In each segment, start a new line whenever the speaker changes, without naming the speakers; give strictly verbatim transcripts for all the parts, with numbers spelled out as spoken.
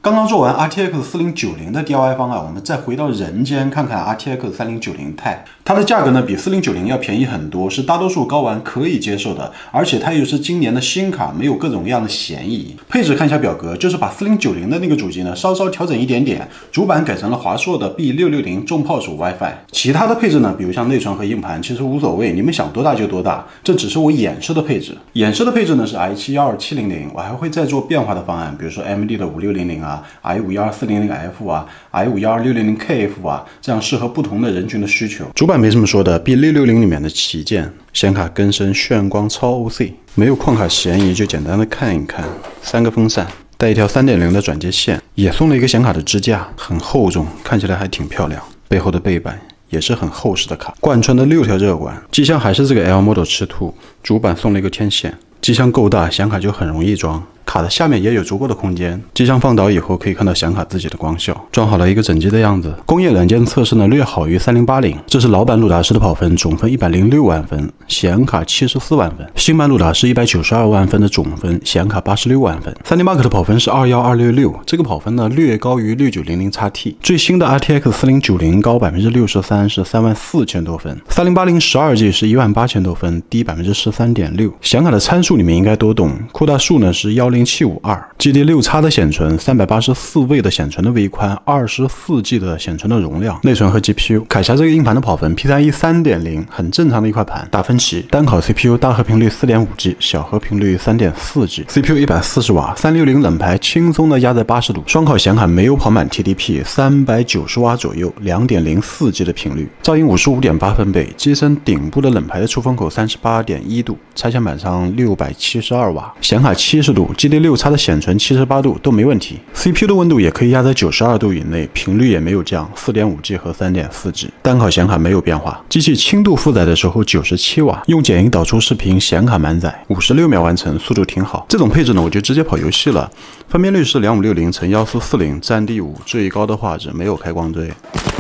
刚刚做完 R T X 四零九零的 D I Y 方案，我们再回到人间看看 R T X 三零九零 Ti， 它的价格呢比四零九零要便宜很多，是大多数高玩可以接受的，而且它又是今年的新卡，没有各种各样的嫌疑。配置看一下表格，就是把四零九零的那个主机呢稍稍调整一点点，主板改成了华硕的 B 六六零重炮组 WiFi。其他的配置呢，比如像内存和硬盘，其实无所谓，你们想多大就多大，这只是我演示的配置。演示的配置呢是 i 七一二七零零，我还会再做变化的方案，比如说 A M D 的五六零零啊。i 五一二四零零 F 啊 ，i 五一二六零零 K F 啊，这样适合不同的人群的需求。主板没什么说的 ，B 六六零里面的旗舰，显卡更深炫光超 O C， 没有矿卡嫌疑，就简单的看一看。三个风扇，带一条 三点零 的转接线，也送了一个显卡的支架，很厚重，看起来还挺漂亮。背后的背板也是很厚实的卡，贯穿的六条热管，机箱还是这个 L Model 赤兔，主板送了一个天线。机箱够大，显卡就很容易装。卡的下面也有足够的空间，机箱放倒以后可以看到显卡自己的光效，装好了一个整机的样子。工业软件测试呢略好于三零八零，这是老版鲁达师的跑分，总分一百零六万分，显卡七十四万分。新版鲁达师一百九十二万分的总分，显卡八十六万分。三零八克的跑分是二一二六六，这个跑分呢略高于六九零零 X T。最新的 R T X 四零九零高百分之六十三，是三万四千多分。三零八零十二 G 是一万八千多分，低百分之十三点六。显卡的参数你们应该都懂，扩大数呢是一零七五二。G D 六 X 的显存，三百八十四位的显存的微宽，二十四 G 的显存的容量，内存和 G P U。凯霞这个硬盘的跑分 P C I E 三点零，很正常的一块盘。达芬奇单烤 C P U 大核频率 四点五 G， 小核频率 三点四 G，C P U 一百四十瓦，三六零冷排轻松的压在八十度。双烤显卡没有跑满 T D P， 三百九十瓦左右， 两点零四 G 的频率。噪音 五十五点八分贝，机身顶部的冷排的出风口 三十八点一度，拆线板上六百七十二瓦，显卡七十度 ，G D 六 X 的显存七十八度都没问题。C P U 的温度也可以压在九十二度以内，频率也没有降 ，四点五 G 和 三点四 G。单烤显卡没有变化，机器轻度负载的时候九十七瓦，用剪映导出视频，显卡满载，五十六秒完成，速度挺好。这种配置呢，我就直接跑游戏了。分辨率是两五六零乘一四四零，占地五，最高的画质，没有开光追。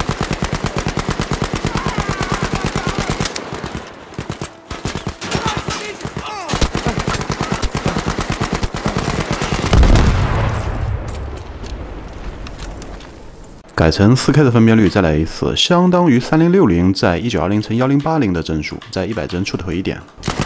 改成 四K 的分辨率，再来一次，相当于三零六零在一九二零乘一零八零的帧数，在一百帧出头一点。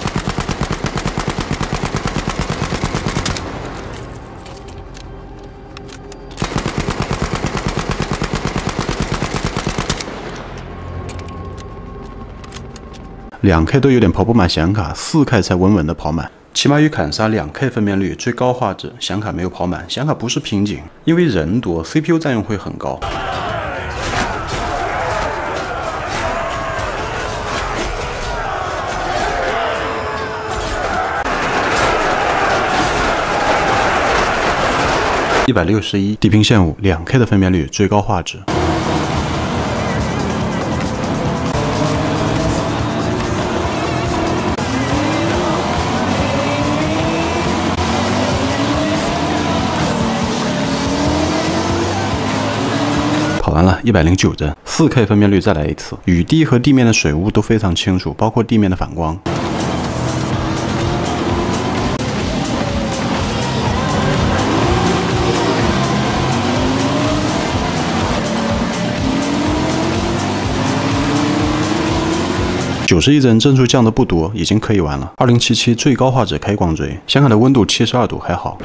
两 K 都有点跑不满显卡， 四 K 才稳稳的跑满。起码与砍杀 两 K 分辨率，最高画质，显卡没有跑满。显卡不是瓶颈，因为人多 ，C P U 占用会很高。一百六十一，地平线五， 两 K 的分辨率，最高画质。跑完了，一百零九帧， 四 K 分辨率再来一次，雨滴和地面的水雾都非常清楚，包括地面的反光。九十一帧帧数降的不多，已经可以玩了。二零七七最高画质开光追，显卡的温度七十二度还好。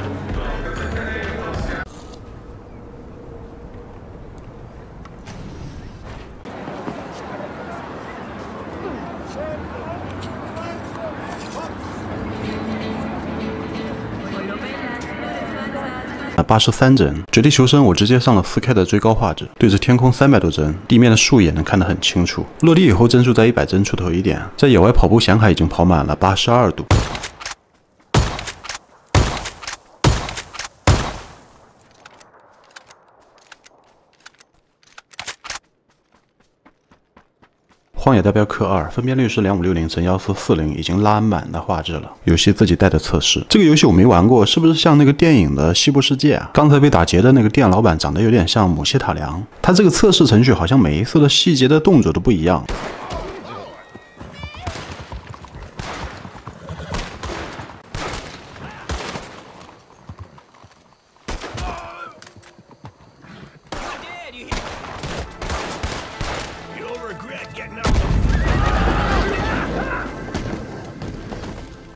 八十三帧，绝地求生我直接上了 四 K 的最高画质，对着天空三百多帧，地面的树也能看得很清楚。落地以后帧数在一百帧出头一点，在野外跑步显卡已经跑满了八十二度。荒野大镖客二分辨率是两五六零乘一四四零，已经拉满的画质了。游戏自己带的测试，这个游戏我没玩过，是不是像那个电影的《西部世界》啊？刚才被打劫的那个店老板长得有点像姆希塔良，他这个测试程序好像每一次的细节的动作都不一样。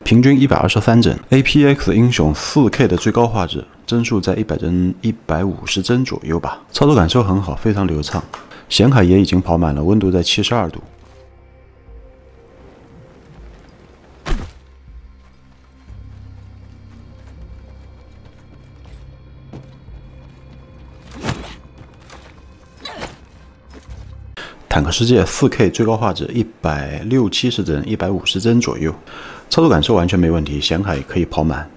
平均一百二十三帧 ，A P X 英雄 四K 的最高画质，帧数在一百帧、一百五十帧左右吧。操作感受很好，非常流畅。显卡也已经跑满了，温度在七十二度。 坦克世界 四K 最高画质一百六七十帧、一百五十帧左右，操作感受完全没问题，显卡也可以跑满。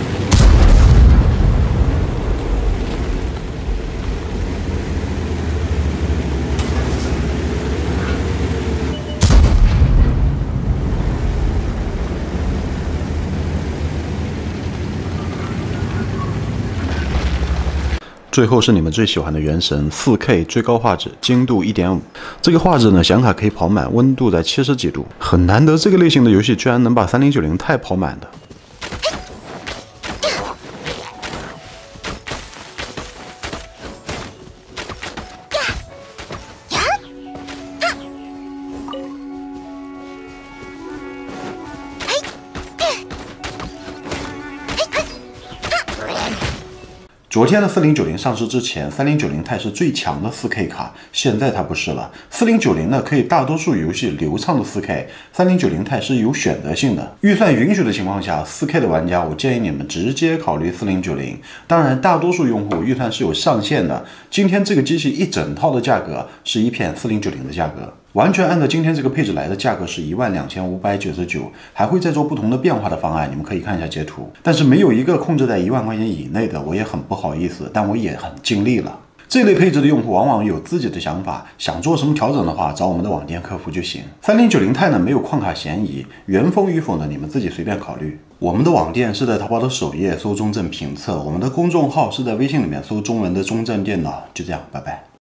最后是你们最喜欢的《原神》四K 最高画质，精度 一点五。这个画质呢，显卡可以跑满，温度在七十几度，很难得这个类型的游戏居然能把三零九零 钛跑满的。 昨天的四零九零上市之前，三零九零钛是最强的 四K 卡，现在它不是了。四零九零呢，可以大多数游戏流畅的 四K， 三零九零钛是有选择性的。预算允许的情况下 ，四K 的玩家，我建议你们直接考虑四零九零。当然，大多数用户预算是有上限的。今天这个机器一整套的价格是一片四零九零的价格。 完全按照今天这个配置来的价格是一万两千五百九十九，还会再做不同的变化的方案，你们可以看一下截图。但是没有一个控制在一万块钱以内的，我也很不好意思，但我也很尽力了。这类配置的用户往往有自己的想法，想做什么调整的话，找我们的网店客服就行。三零九零钛呢没有矿卡嫌疑，原封与否呢你们自己随便考虑。我们的网店是在淘宝的首页搜中正评测，我们的公众号是在微信里面搜中文的中正电脑。就这样，拜拜。